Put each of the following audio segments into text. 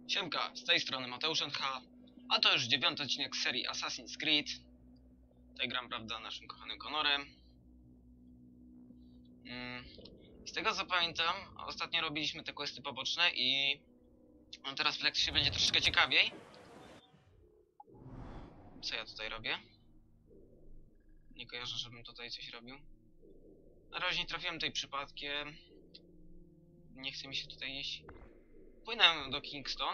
Siemka, z tej strony Mateusz NH, a to już 9. odcinek z serii Assassin's Creed. Tutaj gram, prawda, naszym kochanym Connorem. Z tego co pamiętam, ostatnio robiliśmy te questy poboczne i teraz w lekcji będzie troszeczkę ciekawiej. Co ja tutaj robię? Nie kojarzę, żebym tutaj coś robił. Na razie nie trafiłem tutaj przypadkiem. Nie chce mi się tutaj iść. Płynę do Kingston.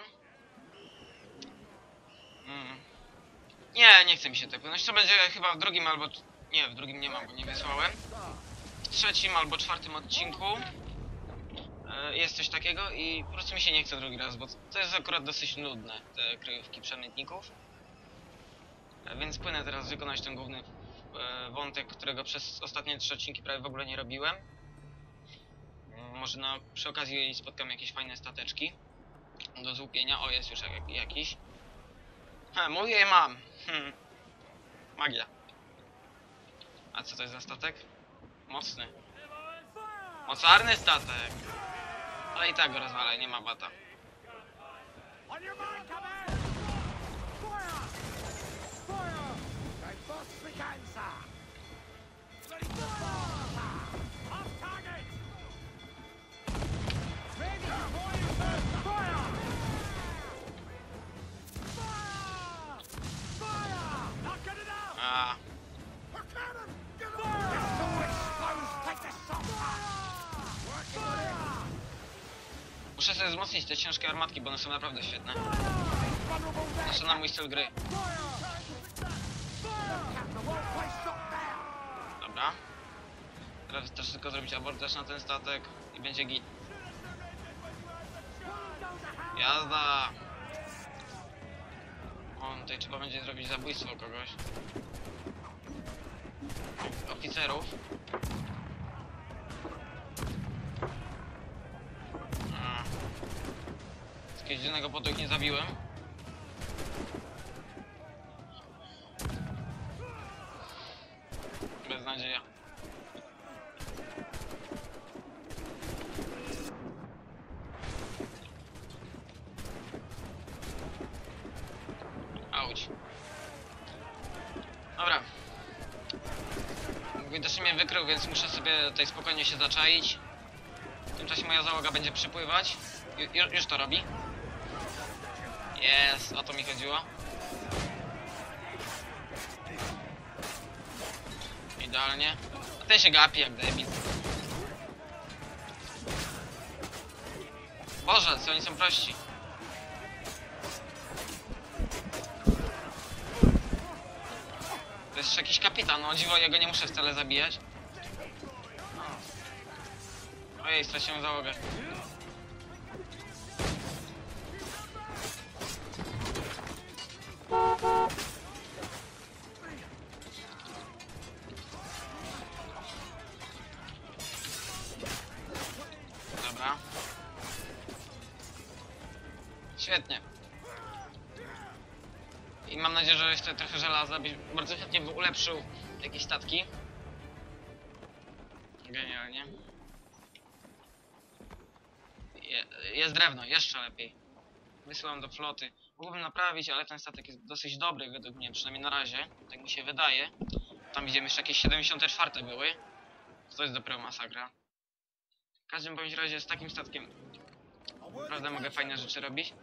Nie chce mi się tutaj płynąć. To będzie chyba w drugim albo... Nie, w drugim nie mam, bo nie wysłałem. W trzecim albo czwartym odcinku jest coś takiego i po prostu mi się nie chce drugi raz, bo to jest akurat dosyć nudne, te kryjówki przemytników. Więc płynę teraz wykonać ten główny wątek, którego przez ostatnie 3 odcinki prawie w ogóle nie robiłem. Może przy okazji spotkam jakieś fajne stateczki do złupienia. O, jest już jakiś. Mówię je mam. Magia. A co to jest za statek? Mocny. Mocarny statek. Ale i tak go rozwalę, nie ma bata. Muszę sobie wzmocnić te ciężkie armatki, bo one są naprawdę świetne. To są na mój styl gry. Dobra. Teraz też tylko zrobić abordaż na ten statek i będzie git. Jazda! O, tutaj trzeba będzie zrobić zabójstwo kogoś. Oficerów. Z jakiegoś dziwnego powodu ich nie zabiłem. Beznadzieja. Auć. Dobra. Widocznie mnie wykrył, więc muszę sobie tutaj spokojnie się zaczaić. W tym czasie moja załoga będzie przypływać. Już to robi. Jest, o to mi chodziło. Idealnie. A ten się gapi jak debil. Boże, co oni są prości. To jest jakiś kapitan, no dziwo, ja go nie muszę wcale zabijać. Ojej, straciłem załogę. Dobra. Świetnie. I mam nadzieję, że jeszcze trochę żelaza, byś bardzo chętnie ulepszył jakieś statki. Genialnie. Jest drewno, jeszcze lepiej. Wysyłam do floty. Mógłbym naprawić, ale ten statek jest dosyć dobry według mnie, przynajmniej na razie. Tak mi się wydaje. Tam widzimy jeszcze jakieś 74 były. To jest dopiero masakra. W każdym bądź razie z takim statkiem naprawdę mogę fajne rzeczy robić.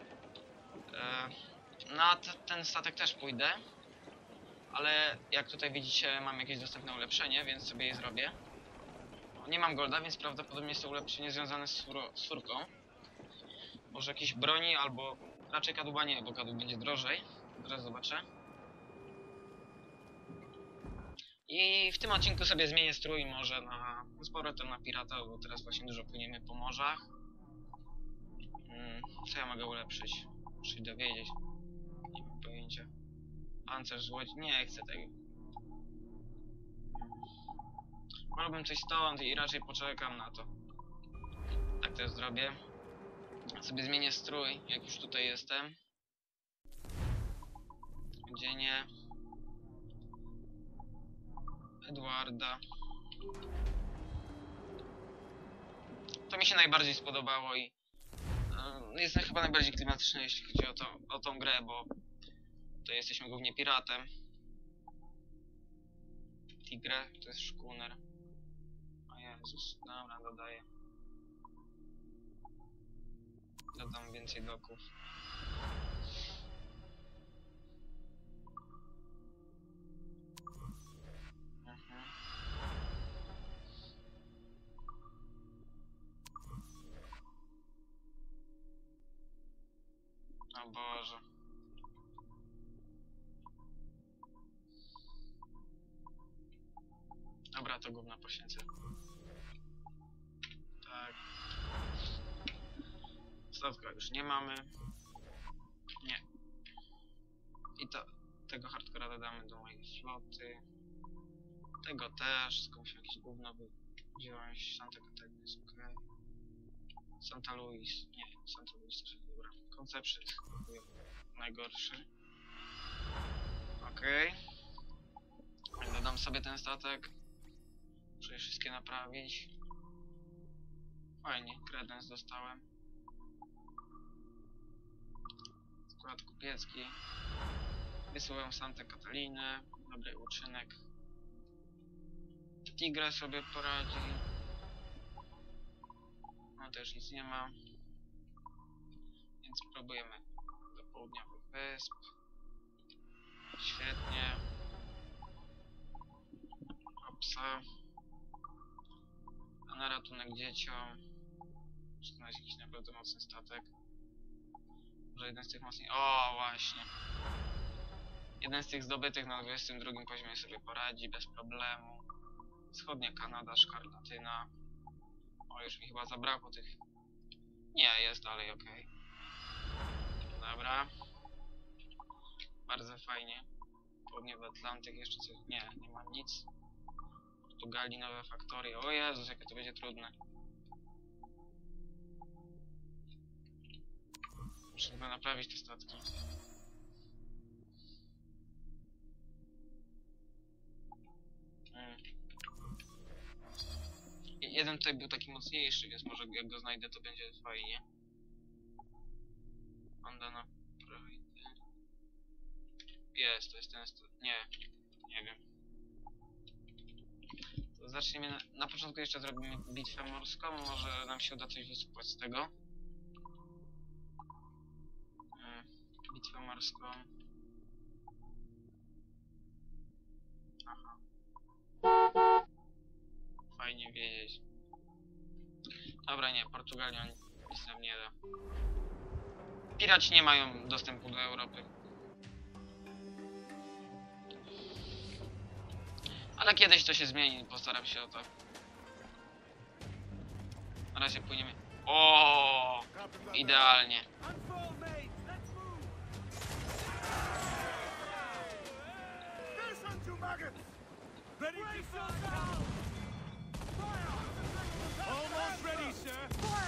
Na ten statek też pójdę. Ale jak tutaj widzicie, mam jakieś dostępne ulepszenie, więc sobie je zrobię. Nie mam golda, więc prawdopodobnie jest to ulepszenie związane z furką. Może jakieś broni, albo raczej kadłuba nie, bo kadłub będzie drożej. Zaraz zobaczę. I w tym odcinku sobie zmienię strój może z powrotem na pirata, bo teraz właśnie dużo płyniemy po morzach. Co ja mogę ulepszyć? Muszę się dowiedzieć. Nie mam pojęcia. Pancerz z łodzi. Nie chcę tego. Wolałbym coś stąd i raczej poczekam na to. Tak też zrobię. Sobie zmienię strój, jak już tutaj jestem. Gdzie nie? Edwarda. To mi się najbardziej spodobało i jest chyba najbardziej klimatyczne, jeśli chodzi o tą grę, bo to jesteśmy głównie piratem. Tigre to jest szkuner. O Jezus, dobra, dodaję. Dodam więcej doków. O Boże. Dobra, to gówno poświęcę. Tak. Stawka już nie mamy. Nie. I tego hardcora dodamy do mojej floty. Tego też, skądś jakieś gówno wziąłeś. Santa Catarina jest ok. Santa Luis. Nie, Santa Luis też jest dobra. Conception najgorszy. Okej. Dodam sobie ten statek. Muszę je wszystkie naprawić. Fajnie, kredens dostałem. Skład kupiecki. Wysyłam Santę Katalinę. Dobry uczynek. Tigre sobie poradzi. No też nic nie ma. Więc próbujemy do południowych wysp. Świetnie. Opsa. A na ratunek dzieciom. Muszę znaleźć jakiś naprawdę mocny statek. Może jeden z tych mocniej... O, właśnie. Jeden z tych zdobytych na 22 poziomie sobie poradzi bez problemu. Wschodnia Kanada, Szkarlatyna. O, już mi chyba zabrakło tych... Nie, jest dalej ok. Dobra. Bardzo fajnie. Południowy Atlantyk, jeszcze coś... Nie, nie ma nic. Portugalii, nowe faktorie. O Jezus, jakie to będzie trudne. Muszę chyba naprawić te statki. Jeden tutaj był taki mocniejszy, więc może jak go znajdę, to będzie fajnie. Honda na prawej. Jest, to jest ten... Nie wiem. To zaczniemy... Na początku jeszcze zrobimy bitwę morską, może nam się uda coś wysupać z tego. Bitwę morską. Aha. Fajnie wiedzieć. Dobra, nie, Portugalia nic nam nie da. Piraci nie mają dostępu do Europy. Ale kiedyś to się zmieni, postaram się o to. Na razie płyniemy. O, idealnie. Almost ready, sir.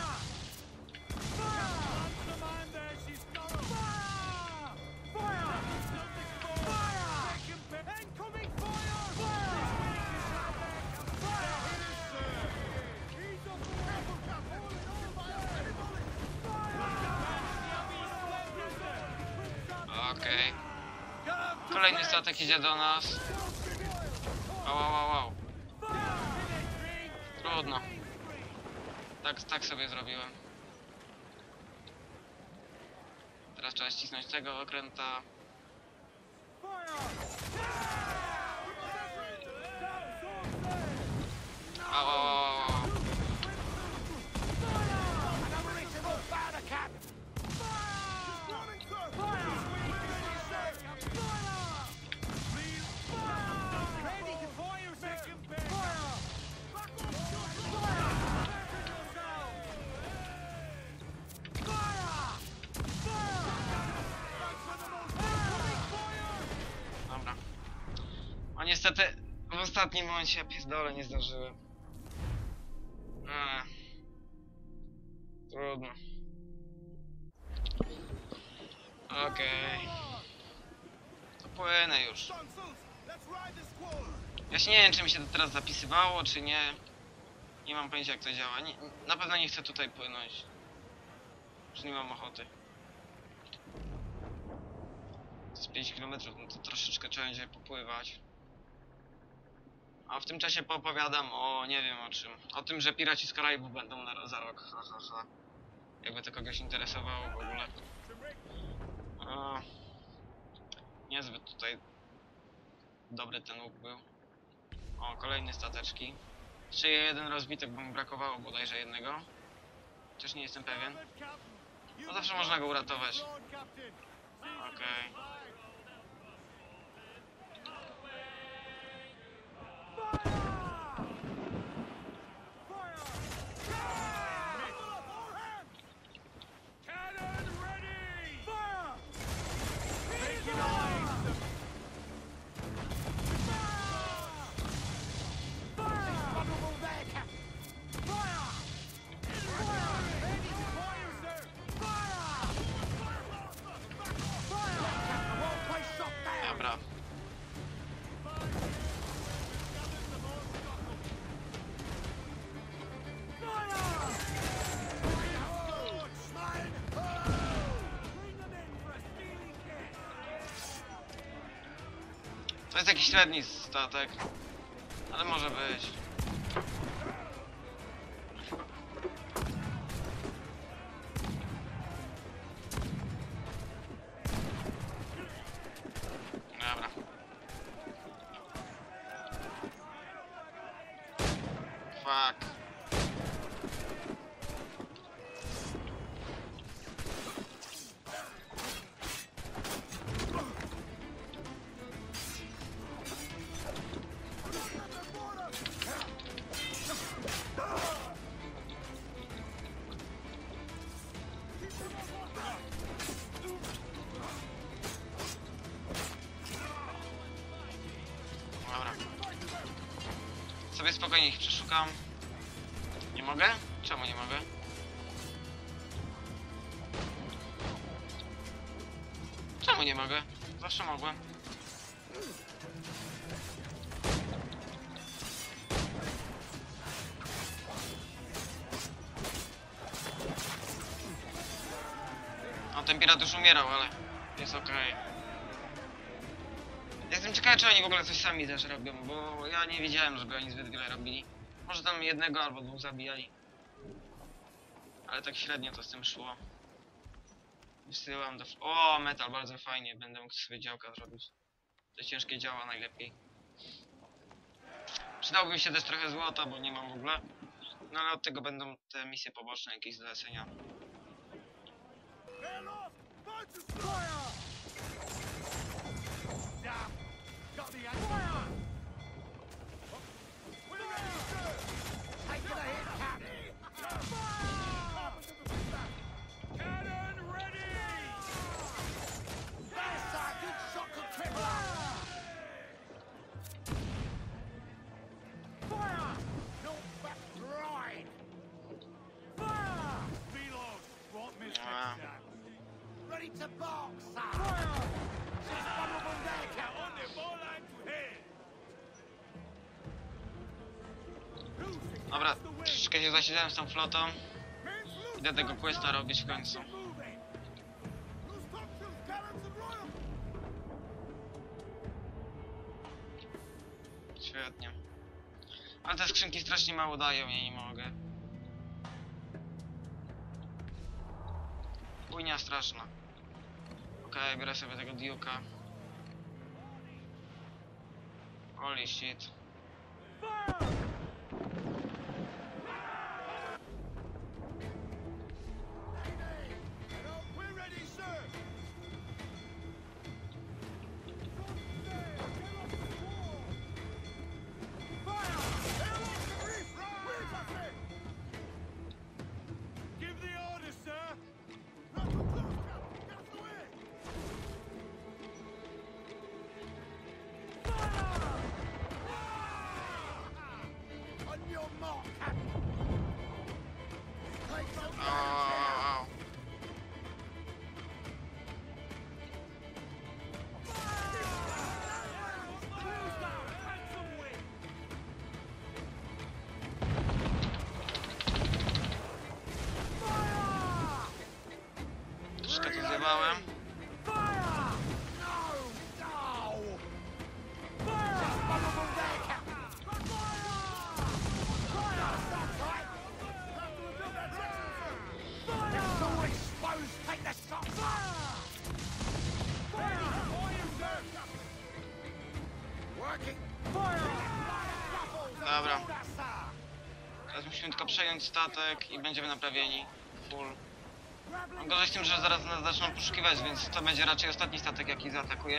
Okej. Kolejny statek idzie do nas. Wow. Trudno. Tak sobie zrobiłem. Teraz trzeba ścisnąć tego okręta. Wow. Dobra. A niestety w ostatnim momencie ja pierdolę nie zdążyłem. Trudno. Okej. To płynę już. Ja się nie wiem, czy mi się to teraz zapisywało, czy nie. Nie mam pojęcia, jak to działa. Na pewno nie chcę tutaj płynąć. Już nie mam ochoty. To jest 5 km, no to troszeczkę trzeba będzie popływać. A w tym czasie poopowiadam o nie wiem o czym. O tym, że Piraci z Karaibów będą za rok. Ha, ha, ha. Jakby to kogoś interesowało w ogóle. Niezbyt tutaj dobry ten łuk był. O, kolejne stateczki. Jeszcze jeden rozbitek, bo mi brakowało bodajże jednego. Chociaż nie jestem pewien. No zawsze można go uratować. Okej. Cannon ready! Fire! Taking eyes! Fire! Vulnerable there, Captain! Fire! Fire! Fire, sir! Fire! Fire! Captain, well placed shot there! Dobra. To jest jakiś średni statek. Ale może być. Dobra. Fuck. Dobra. Sobie spokojnie ich przeszukam. Nie mogę? Czemu nie mogę? Czemu nie mogę? Zawsze mogłem. No ten pirat już umierał, ale jest okej. Jestem ciekawy, czy oni w ogóle coś sami też robią, bo ja nie wiedziałem, żeby oni zbyt wiele robili. Może tam jednego albo dwóch zabijali. Ale tak średnio to z tym szło. Wysyłam do... O, metal, bardzo fajnie. Będę mógł sobie działka zrobić. To ciężkie działa najlepiej. Przydałoby mi się też trochę złota, bo nie mam w ogóle. No ale od tego będą te misje poboczne, jakieś zlecenia. Cannon ready! Fire! No back right! Fire! Reload! Won't miss Ah. next time. Ready to box, sir! Fire! She's vulnerable there, Captain! On the ball line to head! Dobra, troszeczkę się zasiedziałem z tą flotą. Idę tego questa robić w końcu. Świetnie. Ale te skrzynki strasznie mało dają, ja nie mogę. Chujnia straszna. Okej, biorę sobie tego Duke'a. Holy shit. We're ready, sir! Give the order, sir! dostałem. Dobra. Teraz musimy tylko przejąć statek i będziemy naprawieni. Full. No gorzej z tym, że zaraz nas zaczną poszukiwać, więc to będzie raczej ostatni statek, jaki zaatakuje.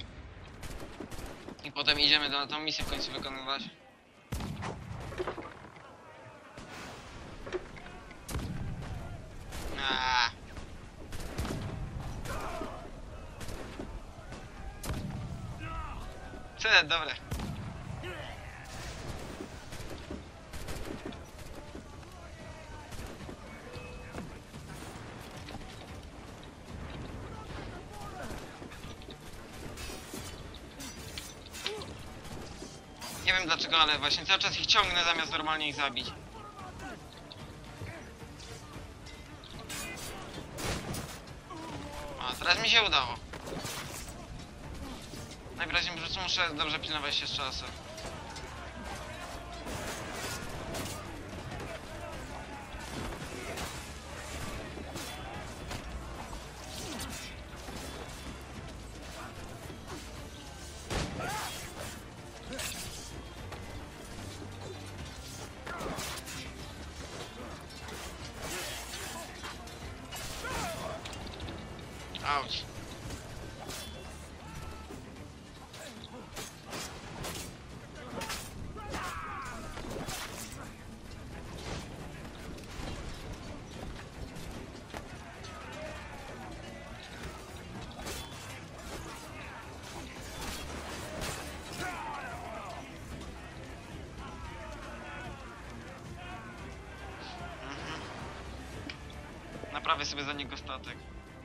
I potem idziemy na tą misję w końcu wykonywać. Dobre. Nie wiem dlaczego, ale właśnie cały czas ich ciągnę zamiast normalnie ich zabić. A teraz mi się udało. Najwyraźniej po prostu muszę dobrze pilnować się z czasem. Auć. Naprawię sobie za niego statek.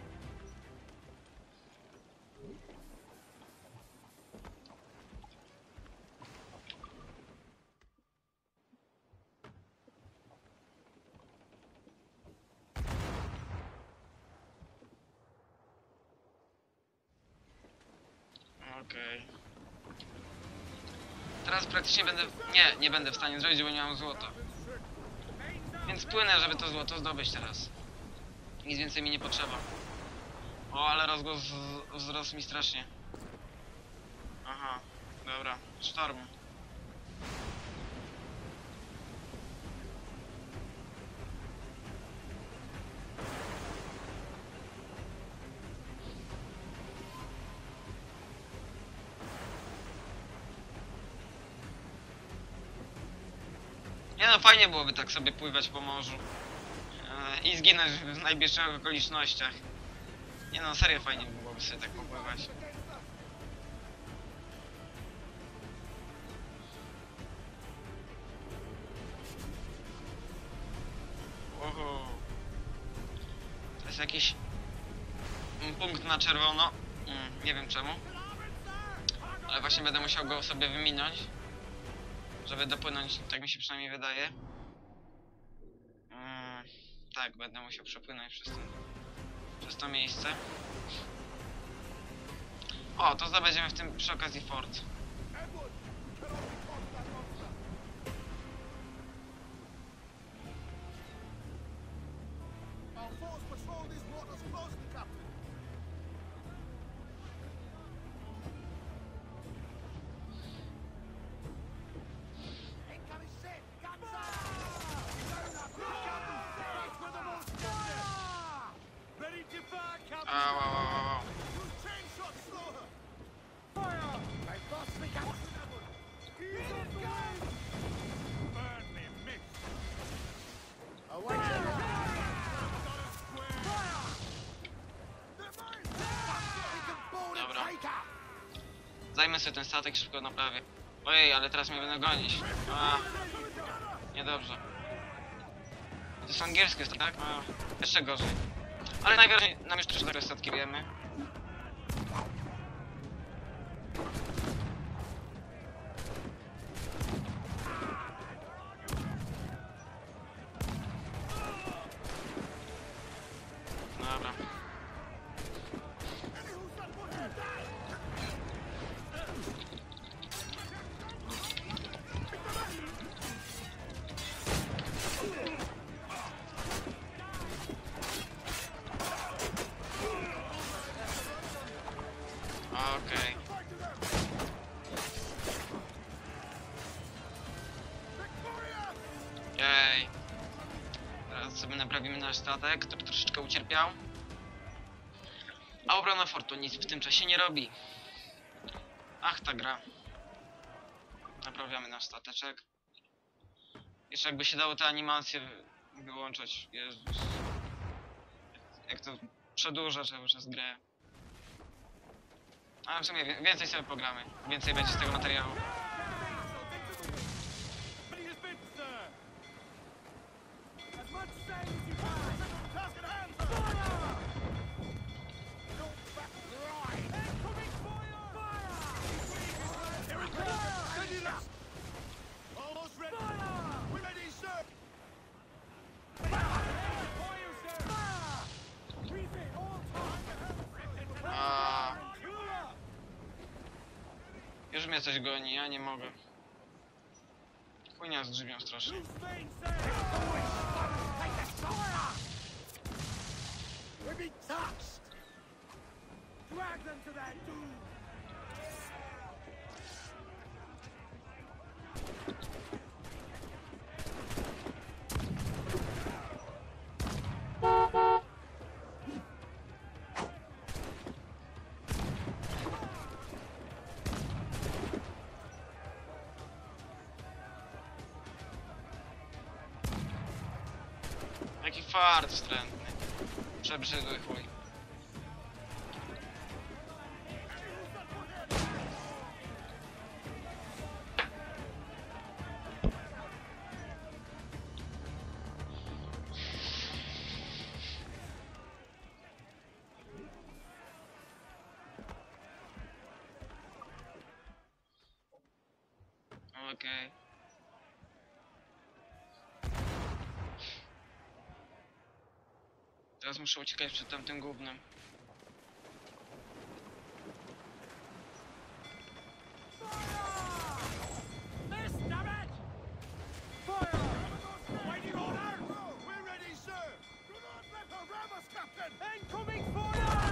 Okej. Teraz praktycznie będę... Nie będę w stanie zrobić, bo nie mam złota. Więc płynę, żeby to złoto zdobyć teraz. Nic więcej mi nie potrzeba. O, ale rozgłos wzrósł mi strasznie. Aha, dobra. Sztorm. Nie no, fajnie byłoby tak sobie pływać po morzu. I zginąć w najbliższych okolicznościach. Nie no, serio fajnie byłoby sobie tak popływać. Oho. To jest jakiś punkt na czerwono. Nie wiem czemu. Ale właśnie będę musiał go sobie wyminąć, żeby dopłynąć, tak mi się przynajmniej wydaje. Tak, będę musiał przepłynąć przez to miejsce. O, to zdobędziemy w tym przy okazji fort. Dobra. Zajmę sobie ten statek, szybko naprawię. Ojej, ale teraz mnie będą gonić. Niedobrze. To jest angielskie, tak? Jeszcze gorzej. Ale najwyraźniej nam już też takie statki wiemy. Dobra. nasz statek, który troszeczkę ucierpiał. A obrona fortu nic w tym czasie nie robi. Ach, ta gra. Naprawiamy nasz stateczek. Jeszcze jakby się dało te animacje wyłączać. Jezus. Jak to przedłuża cały czas grę. Ale w sumie więcej sobie pogramy. Więcej będzie z tego materiału. Ready to spin, sir. As much sail as you can. Task at hand, sir. Fire! Not back right. Incoming fire! Fire! Here it comes. Ready, lads. Almost ready. Fire! We're ready, sir. Fire, sir. Fire! Refit all time. A, już mnie coś goni, ja nie mogę. Chujnia z grzybią strasznie. Loose vein, sir. Take that fire! We'll be touched. Drag them to their doom. Jaki fart wstrętny. Przebrzydły chuj. Okej. Teraz muszę uciekać przed tamtym gównem. Miss, damn it! Fire! Waiting orders! We're ready, sir! Do not let her ram us, Captain! Incoming fire!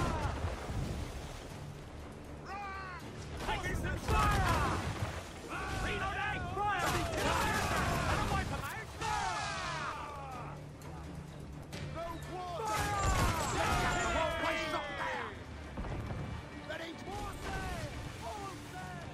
Taking some fire! Reloading! Fire! And a wiper, mate! No quarter! Fire! Place up there! Ready? More sail! All sail!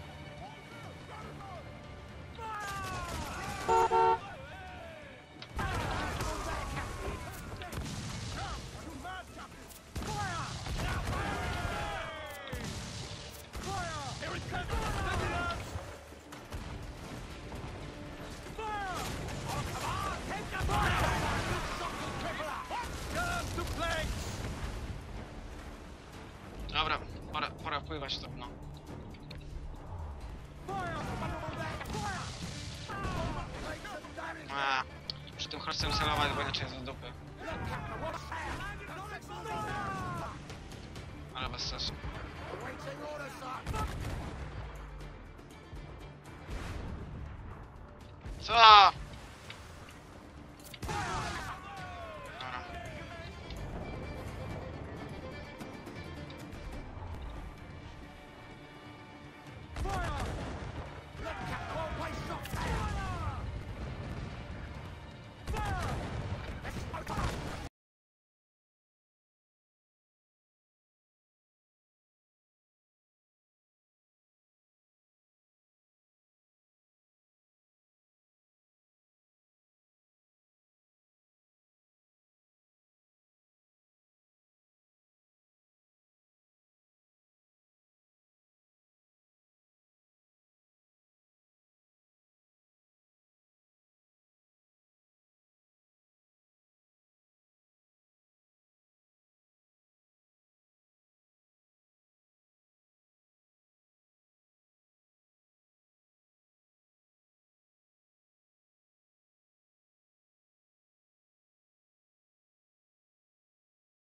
Dobra, pora pływać to, no. A, przy tym chodźcem celować, bo inaczej jest do dupy. Ale bez sensu. Co?